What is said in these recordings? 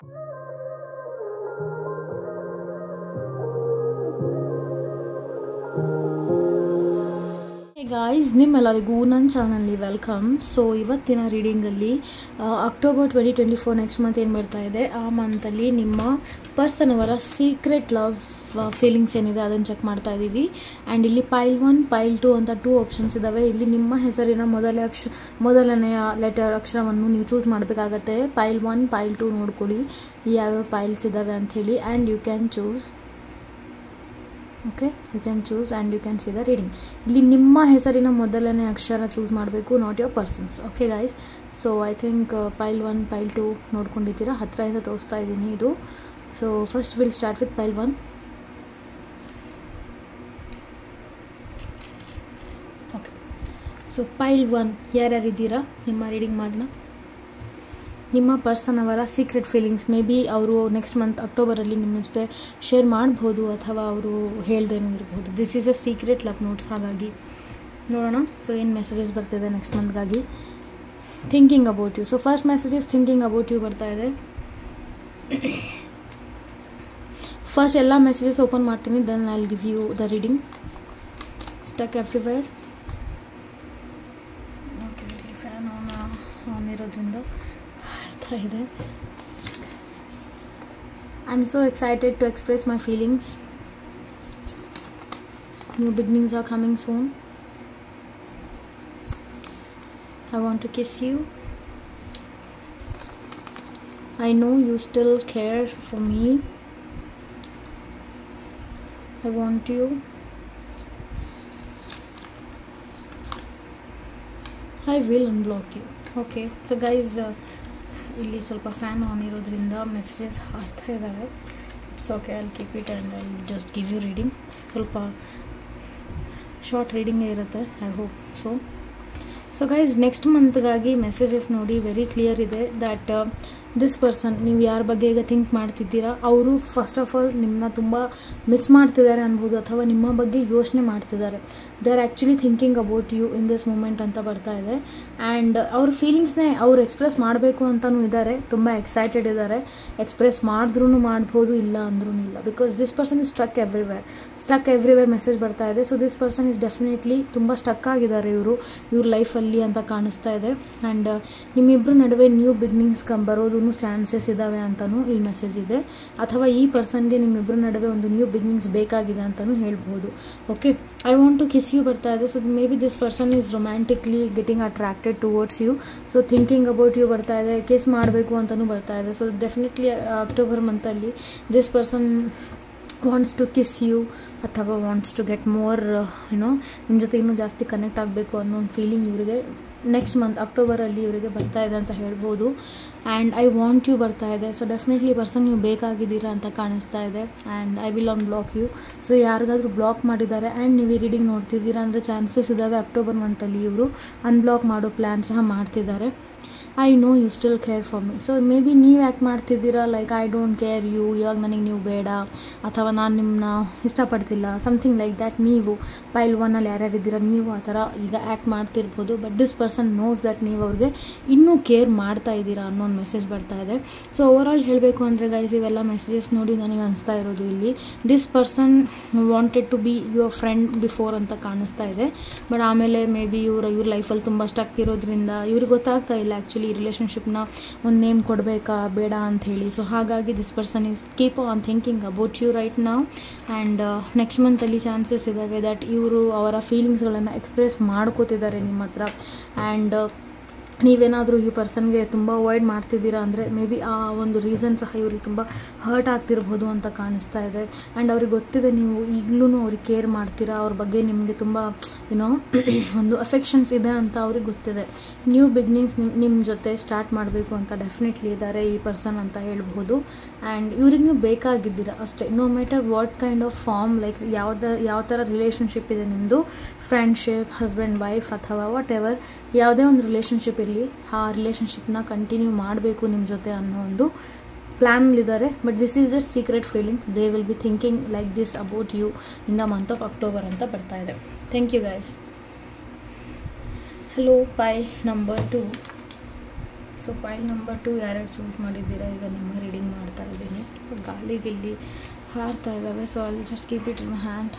Guys, ನಿಮ್ಮೆಲ್ಲರಿಗೂ ನನ್ನ ಚಾನಲ್ಗೆ ವೆಲ್ಕಮ್. ಸೊ ಇವತ್ತಿನ ರೀಡಿಂಗಲ್ಲಿ ಅಕ್ಟೋಬರ್ 2024 ನೆಕ್ಸ್ಟ್ ಮಂತ್ ಏನು ಬರ್ತಾ ಇದೆ, ಆ ಮಂತಲ್ಲಿ ನಿಮ್ಮ ಪರ್ಸನ್ ಅವರ ಸೀಕ್ರೆಟ್ ಲವ್ ಫೀಲಿಂಗ್ಸ್ ಏನಿದೆ ಅದನ್ನು ಚೆಕ್ ಮಾಡ್ತಾ ಇದ್ದೀವಿ. ಆ್ಯಂಡ್ ಇಲ್ಲಿ ಪೈಲ್ 1 ಪೈಲ್ 2 ಅಂತ 2 ಆಪ್ಷನ್ಸ್ ಇದ್ದಾವೆ. ಇಲ್ಲಿ ನಿಮ್ಮ ಹೆಸರಿನ ಮೊದಲನೆಯ ಲೆಟರ್ ಅಕ್ಷರವನ್ನು ನೀವು ಚೂಸ್ ಮಾಡಬೇಕಾಗತ್ತೆ. ಪೈಲ್ 1 ಪೈಲ್ 2 ನೋಡ್ಕೊಳ್ಳಿ ಯಾವ್ಯಾವ ಪೈಲ್ಸ್ ಇದ್ದಾವೆ ಅಂಥೇಳಿ. And you can choose. Okay, you can choose and you can see the reading. ಇಲ್ಲಿ ನಿಮ್ಮ ಹೆಸರಿನ ಮೊದಲನೇ ಅಕ್ಷರ ಚೂಸ್ ಮಾಡಬೇಕು, not your persons. Okay guys, so I think pile 1 pile 2 ನೋಡ್ಕೊಂಡಿದ್ದೀರಾ, ಹತ್ತಿರದಿಂದ ತೋರಿಸ್ತಾ ಇದ್ದೀನಿ ಇದು. So first will start with pile 1. Okay, so pile 1 ಯಾರ್ಯಾರಿದ್ದೀರಾ ನಿಮ್ಮ ರೀಡಿಂಗ್ ಮಾಡೋಣ. ನಿಮ್ಮ ಪರ್ಸನ್ ಅವರ ಸೀಕ್ರೆಟ್ ಫೀಲಿಂಗ್ಸ್ ಮೇ ಬಿ ಅವರು ನೆಕ್ಸ್ಟ್ ಮಂತ್ ಅಕ್ಟೋಬರಲ್ಲಿ ನಿಮ್ಮ ಜೊತೆ ಶೇರ್ ಮಾಡ್ಬೋದು, ಅಥವಾ ಅವರು ಹೇಳ್ದೇನೂ ಇರ್ಬೋದು. This is a secret love notes. ಹಾಗಾಗಿ ನೋಡೋಣ ಸೊ ಏನು ಮೆಸೇಜಸ್ ಬರ್ತಿದೆ ನೆಕ್ಸ್ಟ್ ಮಂತ್ಗಾಗಿ. Thinking about you. So first messages thinking about you ಬರ್ತಾ ಇದೆ. ಫಸ್ಟ್ ಎಲ್ಲ ಮೆಸೇಜಸ್ ಓಪನ್ ಮಾಡ್ತೀನಿ, then I will give you the reading. Stuck everywhere. Okay, ಇಲ್ಲಿ ಫ್ಯಾನ್ ಆನ್ ಇರೋದ್ರಿಂದ ಇದೆ. I'm so excited to express my feelings. New beginnings are coming soon. I want to kiss you. I know you still care for me. I want you. I will unblock you. Okay, so guys, ಇಲ್ಲಿ ಸ್ವಲ್ಪ fan on ಇರೋದ್ರಿಂದ messages ಹಾರ್ತಾ ಇದ್ದಾವೆ. It's okay, I will keep it and I will just give you reading. ಸ್ವಲ್ಪ short ರೀಡಿಂಗೇ ಇರುತ್ತೆ, I hope so. So guys, next ಮಂತ್ಗಾಗಿ messages ನೋಡಿ ವೆರಿ ಕ್ಲಿಯರ್ ಇದೆ ದ್ಯಾಟ್ ದಿಸ್ ಪರ್ಸನ್, ನೀವು ಯಾರ ಬಗ್ಗೆ ಈಗ ಥಿಂಕ್ ಮಾಡ್ತಿದ್ದೀರಾ ಅವರು ಫಸ್ಟ್ ಆಫ್ ಆಲ್ ನಿಮ್ಮನ್ನ ತುಂಬ ಮಿಸ್ ಮಾಡ್ತಿದ್ದಾರೆ ಅನ್ಬೋದು, ಅಥವಾ ನಿಮ್ಮ ಬಗ್ಗೆ ಯೋಚನೆ ಮಾಡ್ತಿದ್ದಾರೆ. They are actually thinking about you in this moment ಅಂತ ಬರ್ತಾ ಇದೆ. ಆ್ಯಂಡ್ ಅವ್ರ ಫೀಲಿಂಗ್ಸ್ನೇ ಅವ್ರು ಎಕ್ಸ್ಪ್ರೆಸ್ ಮಾಡಬೇಕು ಅಂತಲೂ ಇದ್ದಾರೆ, ತುಂಬ ಎಕ್ಸೈಟೆಡ್ ಇದ್ದಾರೆ. ಎಕ್ಸ್ಪ್ರೆಸ್ ಮಾಡಿದ್ರೂ ಮಾಡ್ಬೋದು, ಇಲ್ಲ ಅಂದ್ರೂ ಇಲ್ಲ. Because this person is stuck everywhere message ಬರ್ತಾ ಇದೆ. So this person is definitely ತುಂಬ ಸ್ಟಕ್ ಆಗಿದ್ದಾರೆ ಇವ್ರ ಲೈಫಲ್ಲಿ ಅಂತ ಕಾಣಿಸ್ತಾ ಇದೆ. ಆ್ಯಂಡ್ ನಿಮ್ಮಿಬ್ಬರ ನಡುವೆ ನ್ಯೂ ಬಿಗಿನಿಂಗ್ಸ್ ಬರೋದು ಚಾನ್ಸಸ್ ಇದ್ದಾವೆ ಅಂತಲೂ ಇಲ್ಲಿ ಮೆಸೇಜ್ ಇದೆ. ಅಥವಾ ಈ ಪರ್ಸನ್ಗೆ ನಿಮ್ಮಿಬ್ಬರ ನಡುವೆ ಒಂದು ನ್ಯೂ ಬಿಗಿನಿಂಗ್ಸ್ ಬೇಕಾಗಿದೆ ಅಂತಲೂ ಹೇಳ್ಬೋದು. Okay, I want to kiss you ಬರ್ತಾ ಇದೆ. So maybe this person is romantically getting attracted towards you. So thinking about you ಬರ್ತಾ ಇದೆ, ಕಿಸ್ ಮಾಡಬೇಕು ಅಂತಲೂ ಬರ್ತಾ ಇದೆ. ಸೊ ಡೆಫಿನೆಟ್ಲಿ ಅಕ್ಟೋಬರ್ ಮಂತಲ್ಲಿ this person wants to kiss you, ಅಥವಾ ವಾಂಟ್ಸ್ ಟು ಗೆಟ್ ಮೋರ್ ನಿಮ್ಮ ಜೊತೆ ಇನ್ನೂ ಜಾಸ್ತಿ ಕನೆಕ್ಟ್ ಆಗಬೇಕು ಅನ್ನೋ ಒಂದು ಫೀಲಿಂಗ್ ಇವರಿಗೆ ನೆಕ್ಸ್ಟ್ ಮಂತ್ ಅಕ್ಟೋಬರಲ್ಲಿ ಇವರಿಗೆ ಬರ್ತಾ ಇದೆ ಅಂತ ಹೇಳ್ಬೋದು. ಆ್ಯಂಡ್ ಐ ವಾಂಟ್ ಯು ಬರ್ತಾ ಇದೆ. ಸೊ ಡೆಫಿನೆಟ್ಲಿ ಪರ್ಸನ್ ನೀವು ಬೇಕಾಗಿದ್ದೀರಾ ಅಂತ ಕಾಣಿಸ್ತಾ ಇದೆ. And I will unblock you. So ಯಾರಿಗಾದರೂ ಬ್ಲಾಕ್ ಮಾಡಿದ್ದಾರೆ ಆ್ಯಂಡ್ ನೀವು ಈ ರೀಡಿಂಗ್ ನೋಡ್ತಿದ್ದೀರಾ ಅಂದರೆ ಚಾನ್ಸಸ್ ಇದ್ದಾವೆ ಅಕ್ಟೋಬರ್ ಮಂತಲ್ಲಿ ಇವರು ಅನ್ಬ್ಲಾಕ್ ಮಾಡೋ ಪ್ಲ್ಯಾನ್ ಸಹ ಮಾಡ್ತಿದ್ದಾರೆ. I know you still care for me. So maybe ನೀವು ಯಾಕೆ ಮಾಡ್ತಿದ್ದೀರಾ, like I don't care you, ಇವಾಗ ನನಗೆ ನೀವು ಬೇಡ, ಅಥವಾ ನಾನು ನಿಮ್ಮನ್ನ ಇಷ್ಟಪಡ್ತಿಲ್ಲ, ಸಮಥಿಂಗ್ ಲೈಕ್ ದ್ಯಾಟ್. ನೀವು ಪೈಲ್ 1ಅಲ್ಲಿ ಯಾರ್ಯಾರಿದ್ದೀರಾ ನೀವು ಆ ಥರ ಈಗ ಆ್ಯಕ್ಟ್ ಮಾಡ್ತಿರ್ಬೋದು. But this person knows that ನೀವು ಅವ್ರಿಗೆ ಇನ್ನೂ ಕೇರ್ ಮಾಡ್ತಾ ಇದ್ದೀರಾ ಅನ್ನೋ ಒಂದು ಮೆಸೇಜ್ ಬರ್ತಾ ಇದೆ. ಸೊ ಓವರಾಲ್ ಹೇಳಬೇಕು ಅಂದರೆ ಗೈಸ್, ಇವೆಲ್ಲ ಮೆಸೇಜಸ್ ನೋಡಿ ನನಗೆ ಅನಿಸ್ತಾ ಇರೋದು ಇಲ್ಲಿ this person wanted to be your friend before ಅಂತ ಕಾಣಿಸ್ತಾ ಇದೆ. ಬಟ್ ಆಮೇಲೆ ಮೇ ಬಿ ಇವ್ರ ಲೈಫಲ್ಲಿ ತುಂಬ ಸ್ಟಕ್ ಇರೋದ್ರಿಂದ ಇವ್ರಿಗೆ ಗೊತ್ತಾಗ್ತಾ ಇಲ್ಲ ಆ್ಯಕ್ಚುಲಿ ಈ ರಿಲೇಷನ್ಶಿಪ್ನ ಒಂದು ನೇಮ್ ಕೊಡಬೇಕಾ ಬೇಡ ಅಂಥೇಳಿ. ಸೊ ಹಾಗಾಗಿ this person is keep on thinking about you right now. And next ಮಂತಲ್ಲಿ ಚಾನ್ಸಸ್ ಇದ್ದಾವೆ ದ್ಯಾಟ್ ಇವರು ಅವರ ಫೀಲಿಂಗ್ಸ್ಗಳನ್ನು ಎಕ್ಸ್ಪ್ರೆಸ್ ಮಾಡ್ಕೋತಿದ್ದಾರೆ ನಿಮ್ಮ ಹತ್ರ. ಆ್ಯಂಡ್ ನೀವೇನಾದರೂ ಈ ಪರ್ಸನ್ಗೆ ತುಂಬ ಅವಾಯ್ಡ್ ಮಾಡ್ತಿದ್ದೀರಾ ಅಂದರೆ ಮೇ ಬಿ ಆ ಒಂದು ರೀಸನ್ ಸಹ ಇವ್ರಿಗೆ ತುಂಬ ಹರ್ಟ್ ಆಗ್ತಿರ್ಬೋದು ಅಂತ ಕಾಣಿಸ್ತಾ ಇದೆ. ಆ್ಯಂಡ್ ಅವ್ರಿಗೆ ಗೊತ್ತಿದೆ ನೀವು ಈಗಲೂ ಅವ್ರಿಗೆ ಕೇರ್ ಮಾಡ್ತೀರಾ, ಅವ್ರ ಬಗ್ಗೆ ನಿಮಗೆ ತುಂಬ ಒಂದು ಅಫೆಕ್ಷನ್ಸ್ ಇದೆ ಅಂತ ಅವ್ರಿಗೆ ಗೊತ್ತಿದೆ. ನ್ಯೂ ಬಿಗಿನಿಂಗ್ಸ್ ನಿಮ್ಮ ಜೊತೆ ಸ್ಟಾರ್ಟ್ ಮಾಡಬೇಕು ಅಂತ ಡೆಫಿನೆಟ್ಲಿ ಇದ್ದಾರೆ ಈ ಪರ್ಸನ್ ಅಂತ ಹೇಳ್ಬೋದು. ಆ್ಯಂಡ್ ಇವ್ರಿಗೆ ನೀವು ಬೇಕಾಗಿದ್ದೀರಾ ಅಷ್ಟೇ, no matter what kind of form, like ಯಾವ ಥರ ರಿಲೇಷನ್ಶಿಪ್ ಇದೆ ನಿಮ್ಮದು, ಫ್ರೆಂಡ್ಶಿಪ್, ಹಸ್ಬೆಂಡ್ ವೈಫ್ ಅಥವಾ ವಾಟ್ ಎವರ್, ಯಾವುದೇ ಒಂದು ರಿಲೇಷನ್ಶಿಪ್ ಇರಲಿ ಆ ರಿಲೇಷನ್ಶಿಪ್ನ ಕಂಟಿನ್ಯೂ ಮಾಡಬೇಕು ನಿಮ್ಮ ಜೊತೆ ಅನ್ನೋ ಒಂದು ಪ್ಲ್ಯಾನಲ್ಲಿದ್ದಾರೆ. But this is the secret feeling. They will be thinking like this about you in the month of October ಅಂತ ಬರ್ತಾ ಇದೆ. Thank you guys. Hello, pile number 2. ಸೊ ಪೈಲ್ ನಂಬರ್ 2 ಯಾರ್ಯಾರು ಚೂಸ್ ಮಾಡಿದ್ದೀರಾ ಈಗ ನಿಮ್ಮ ರೀಡಿಂಗ್ ಗಾಳಿಗಿಲ್ಲಿ ಹಾರ್ತಾ ಇದ್ದಾವೆ. ಸೊ ಅಲ್ಲಿ just keep it in my hand.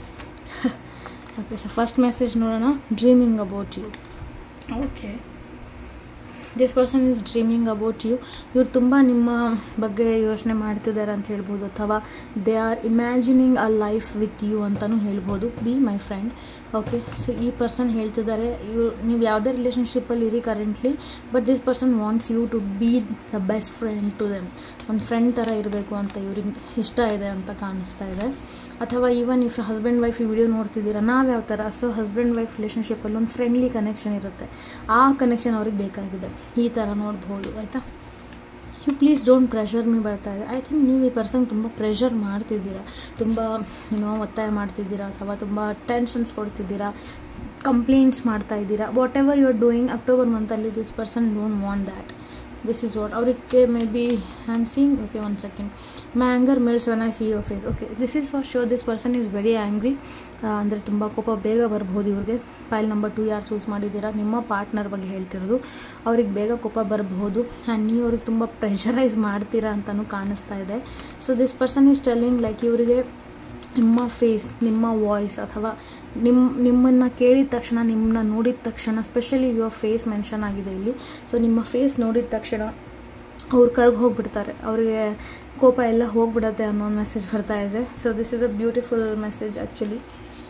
Okay, so first message ನೋಡೋಣ. Dreaming about you. Okay, this person is dreaming about you. ಇವ್ರು ತುಂಬ ನಿಮ್ಮ ಬಗ್ಗೆ ಯೋಚನೆ ಮಾಡ್ತಿದ್ದಾರೆ ಅಂತ ಹೇಳ್ಬೋದು, ಅಥವಾ they are imagining a life with you ಅಂತಲೂ ಹೇಳ್ಬೋದು. Be my friend. Okay, so ಈ ಪರ್ಸನ್ ಹೇಳ್ತಿದ್ದಾರೆ ನೀವು ಯಾವುದೇ ರಿಲೇಷನ್ಶಿಪ್ಪಲ್ಲಿ ಇರಿ currently, but this person wants you to be the best friend to them. ಒಂದು ಫ್ರೆಂಡ್ ಥರ ಇರಬೇಕು ಅಂತ ಇವ್ರಿಗೆ ಇಷ್ಟ ಇದೆ ಅಂತ ಕಾಣಿಸ್ತಾ ಇದೆ. ಅಥವಾ ಈವನ್ ಇಫ್ ಹಸ್ಬೆಂಡ್ ವೈಫ್ ಈ ವಿಡಿಯೋ ನೋಡ್ತಿದ್ದೀರಾ, ನಾವು ಯಾವ ಥರ, ಸೊ ಹಸ್ಬೆಂಡ್ ವೈಫ್ ರಿಲೇಷನ್ಶಿಪ್ಪಲ್ಲಿ ಒಂದು ಫ್ರೆಂಡ್ಲಿ ಕನೆಕ್ಷನ್ ಇರುತ್ತೆ, ಆ ಕನೆಕ್ಷನ್ ಅವ್ರಿಗೆ ಬೇಕಾಗಿದೆ. ಈ ಥರ ನೋಡ್ಬೋದು, ಆಯಿತಾ. You please don't pressure me ಬರ್ತಾ ಇದೆ. ಐ ಥಿಂಕ್ ನೀವು ಈ ಪರ್ಸನ್ ತುಂಬ ಪ್ರೆಷರ್ ಮಾಡ್ತಿದ್ದೀರಾ, ತುಂಬ ಒತ್ತಾಯ ಮಾಡ್ತಿದ್ದೀರಾ, ಅಥವಾ ತುಂಬ ಟೆನ್ಷನ್ಸ್ ಕೊಡ್ತಿದ್ದೀರಾ, ಕಂಪ್ಲೇಂಟ್ಸ್ ಮಾಡ್ತಾ ಇದ್ದೀರಾ. Whatever you are doing October ಮಂತಲ್ಲಿ this person don't want that. This is what ಅವರಿಗೆ maybe I am seeing. Okay, one second. My anger melts when I see your face. Okay, this is for sure this person is very angry. ಅಂದರೆ ತುಂಬ ಕೋಪ ಬೇಗ ಬರ್ಬೋದು ಇವ್ರಿಗೆ. File number 2 ಯಾರು choose ಮಾಡಿದ್ದೀರಾ, ನಿಮ್ಮ ಪಾರ್ಟ್ನರ್ ಬಗ್ಗೆ ಹೇಳ್ತಿರೋದು. ಅವ್ರಿಗೆ ಬೇಗ ಕೋಪ ಬರಬಹುದು ಆ್ಯಂಡ್ ನೀವು ಅವ್ರಿಗೆ ತುಂಬ ಪ್ರೆಷರೈಸ್ ಮಾಡ್ತೀರಾ ಅಂತಲೂ ಕಾಣಿಸ್ತಾ ಇದೆ. So this person is telling like ಇವರಿಗೆ ನಿಮ್ಮ ಫೇಸ್, ನಿಮ್ಮ ವಾಯ್ಸ್, ಅಥವಾ ನಿಮ್ಮನ್ನು ಕೇಳಿದ ತಕ್ಷಣ, ನಿಮ್ಮನ್ನ ನೋಡಿದ ತಕ್ಷಣ, ಸ್ಪೆಷಲಿ ಯುವರ್ ಫೇಸ್ ಮೆನ್ಷನ್ ಆಗಿದೆ ಇಲ್ಲಿ. ಸೊ ನಿಮ್ಮ ಫೇಸ್ ನೋಡಿದ ತಕ್ಷಣ ಅವ್ರು ಕರ್ಗೆ ಹೋಗಿಬಿಡ್ತಾರೆ, ಅವರಿಗೆ ಕೋಪ ಎಲ್ಲ ಹೋಗ್ಬಿಡತ್ತೆ ಅನ್ನೋ ಒಂದು ಮೆಸೇಜ್ ಬರ್ತಾ ಇದೆ. So this is a beautiful message actually.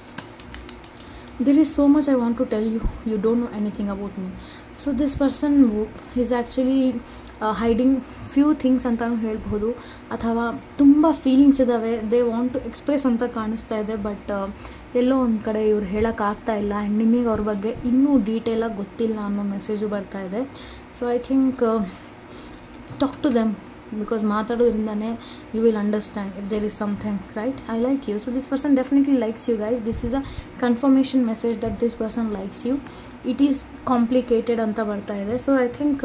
there is so much I want to tell you, you don't know anything about me. So this person is actually hiding few things ಅಂತಾನು ಹೇಳ್ಬೋದು, ಅಥವಾ ತುಂಬ feelings ಇದ್ದಾವೆ, they want to express ಅಂತ ಕಾಣಿಸ್ತಾ ಇದೆ. But ಎಲ್ಲೋ ಒಂದು ಕಡೆ ಇವ್ರು ಹೇಳೋಕ್ಕಾಗ್ತಾ ಇಲ್ಲ, ಆ್ಯಂಡ್ ನಿಮಗೆ ಅವ್ರ ಬಗ್ಗೆ ಇನ್ನೂ ಡೀಟೇಲಾಗಿ ಗೊತ್ತಿಲ್ಲ ಅನ್ನೋ ಮೆಸೇಜು ಬರ್ತಾ ಇದೆ. So I think talk to them, because ಮಾತಾಡೋದ್ರಿಂದನೇ you will understand if there is something, right? I like you. So this person definitely likes you guys. This is a confirmation message that this person likes you. It is complicated ಅಂತ ಬರ್ತಾ ಇದೆ. So I think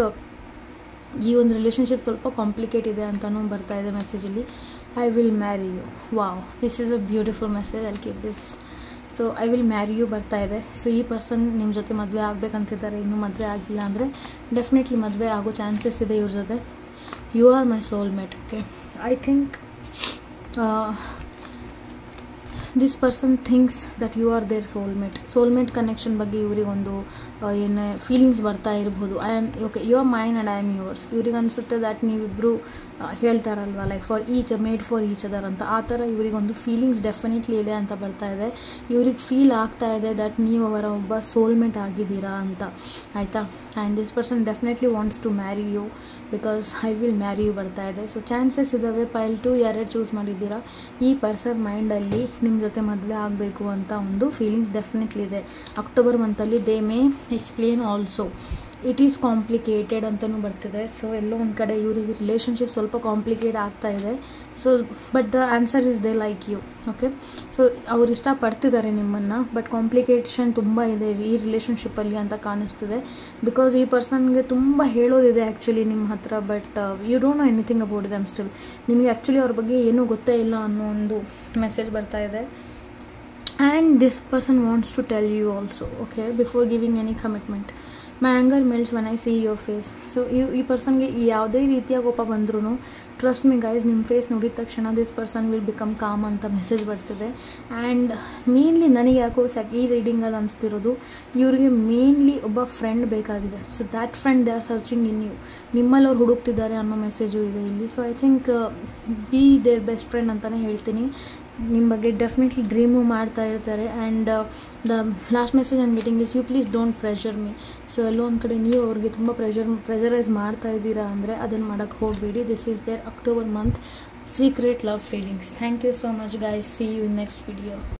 ಈ ಒಂದು relationship ಸ್ವಲ್ಪ complicate ಇದೆ ಅಂತಲೂ ಬರ್ತಾ ಇದೆ ಮೆಸೇಜಲ್ಲಿ. I will marry you. Wow, this is a beautiful message. I keep this. So I will marry you ಬರ್ತಾ ಇದೆ. ಸೊ ಈ ಪರ್ಸನ್ ನಿಮ್ಮ ಜೊತೆ ಮದುವೆ ಆಗಬೇಕಂತಿದ್ದಾರೆ. ಇನ್ನೂ ಮದುವೆ ಆಗಿಲ್ಲ ಅಂದರೆ ಡೆಫಿನೆಟ್ಲಿ ಮದುವೆ ಆಗೋ ಚಾನ್ಸಸ್ ಇದೆ ಇವ್ರ ಜೊತೆ. You are my soulmate. Okay, I think this person thinks that you are their soulmate connection ಬಗ್ಗೆ ಇವರಿಗೆ ಒಂದು ಏನೇ ಫೀಲಿಂಗ್ಸ್ ಬರ್ತಾ ಇರ್ಬೋದು. I am okay, you are mine and I am yours. ಇವ್ರಿಗೆ ಅನಿಸುತ್ತೆ ದ್ಯಾಟ್ ನೀವಿಬ್ಬರು ಹೇಳ್ತಾರಲ್ವ, like for each made for each other ಅಂತ. ಆ ಥರ ಇವರಿಗೊಂದು ಫೀಲಿಂಗ್ಸ್ ಡೆಫಿನೆಟ್ಲಿ ಇದೆ ಅಂತ ಬರ್ತಾ ಇದೆ. ಇವ್ರಿಗೆ ಫೀಲ್ ಆಗ್ತಾ ಇದೆ ದ್ಯಾಟ್ ನೀವು ಅವರ ಒಬ್ಬ ಸೋಲ್ಮೇಟ್ ಆಗಿದ್ದೀರಾ ಅಂತ, ಆಯಿತಾ. And this person definitely wants to marry you, because I will marry you ಬರ್ತಾ ಇದೆ. ಸೊ ಚಾನ್ಸಸ್ ಇದ್ದಾವೆ. ಫೈಲ್ 2 ಯಾರ್ಯಾರು ಚೂಸ್ ಮಾಡಿದ್ದೀರಾ, ಈ ಪರ್ಸನ್ ಮೈಂಡಲ್ಲಿ ನಿಮ್ಮ ಜೊತೆ ಮದುವೆ ಆಗಬೇಕು ಅಂತ ಒಂದು ಫೀಲಿಂಗ್ಸ್ ಡೆಫಿನೆಟ್ಲಿ ಇದೆ. ಅಕ್ಟೋಬರ್ ಮಂತಲ್ಲಿ they may explain also. It is complicated ಅಂತಲೂ ಬರ್ತಿದೆ. ಸೊ ಎಲ್ಲೋ ಒಂದು ಕಡೆ ಇವರಿಗೆ ರಿಲೇಷನ್ಶಿಪ್ ಸ್ವಲ್ಪ ಕಾಂಪ್ಲಿಕೇಟ್ ಆಗ್ತಾ ಇದೆ. So but the answer is they like you. Okay, so ಅವ್ರು ಇಷ್ಟಪಡ್ತಿದ್ದಾರೆ ನಿಮ್ಮನ್ನು, ಬಟ್ ಕಾಂಪ್ಲಿಕೇಶನ್ ತುಂಬ ಇದೆ ಈ ರಿಲೇಷನ್ಶಿಪ್ಪಲ್ಲಿ ಅಂತ ಕಾಣಿಸ್ತಿದೆ. ಬಿಕಾಸ್ ಈ ಪರ್ಸನ್ಗೆ ತುಂಬ ಹೇಳೋದಿದೆ ಆ್ಯಕ್ಚುಲಿ ನಿಮ್ಮ ಹತ್ರ, but you don't know anything about them still. ನಿಮಗೆ ಆ್ಯಕ್ಚುಲಿ ಅವ್ರ ಬಗ್ಗೆ ಏನೂ ಗೊತ್ತೇ ಇಲ್ಲ ಅನ್ನೋ ಒಂದು ಮೆಸೇಜ್ ಬರ್ತಾ ಇದೆ. And this person wants to tell you also, okay, before giving any commitment. My anger melts when I see your face. So ಈ ಪರ್ಸನ್ಗೆ ಯಾವುದೇ ರೀತಿಯ ಕೋಪ ಬಂದ್ರೂ, ಟ್ರಸ್ಟ್ ಮಿ ಗೈಸ್, ನಿಮ್ಮ ಫೇಸ್ ನೋಡಿದ ತಕ್ಷಣ this person will become calm ಅಂತ ಮೆಸೇಜ್ ಬರ್ತಿದೆ. ಆ್ಯಂಡ್ ಮೇನ್ಲಿ ನನಗೆ ಯಾಕೋ ಈ ರೀಡಿಂಗಲ್ಲಿ ಅನಿಸ್ತಿರೋದು, ಇವ್ರಿಗೆ ಮೇನ್ಲಿ ಒಬ್ಬ ಫ್ರೆಂಡ್ ಬೇಕಾಗಿದೆ. So that friend they are searching in you. ನಿಮ್ಮಲ್ಲಿ ಅವ್ರು ಹುಡುಕ್ತಿದ್ದಾರೆ ಅನ್ನೋ ಮೆಸೇಜು ಇದೆ ಇಲ್ಲಿ. So I think be their best friend ಅಂತಲೇ ಹೇಳ್ತೀನಿ. ನಿಮ್ಮ ಬಗ್ಗೆ ಡೆಫಿನೆಟ್ಲಿ ಡ್ರೀಮು ಮಾಡ್ತಾ ಇರ್ತಾರೆ. And the last message I'm getting is you please don't pressure me. So ಎಲ್ಲೋ ಒಂದು ಕಡೆ ನೀವು ಅವ್ರಿಗೆ ತುಂಬ ಪ್ರೆಷರೈಸ್ ಮಾಡ್ತಾ ಇದ್ದೀರಾ ಅಂದರೆ ಅದನ್ನು ಮಾಡೋಕ್ಕೆ ಹೋಗಬೇಡಿ. This is their October month secret love feelings. Thank you so much guys. See you in next video.